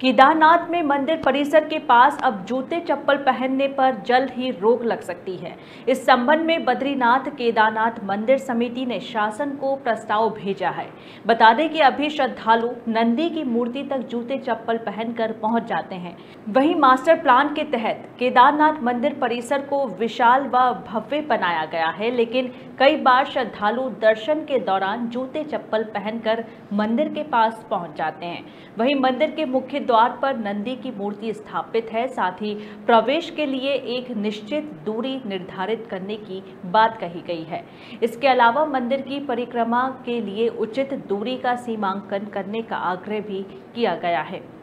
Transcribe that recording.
केदारनाथ में मंदिर परिसर के पास अब जूते चप्पल पहनने पर जल्द ही रोक लग सकती है। इस संबंध में बद्रीनाथ केदारनाथ मंदिर समिति ने शासन को प्रस्ताव भेजा है। बता दें कि अभी श्रद्धालु नंदी की मूर्ति तक जूते चप्पल पहनकर पहुंच जाते हैं। वहीं मास्टर प्लान के तहत केदारनाथ मंदिर परिसर को विशाल व भव्य बनाया गया है, लेकिन कई बार श्रद्धालु दर्शन के दौरान जूते चप्पल पहनकर मंदिर के पास पहुंच जाते हैं। वहीं मंदिर के मुख्य द्वार पर नंदी की मूर्ति स्थापित है। साथ ही प्रवेश के लिए एक निश्चित दूरी निर्धारित करने की बात कही गई है। इसके अलावा मंदिर की परिक्रमा के लिए उचित दूरी का सीमांकन करने का आग्रह भी किया गया है।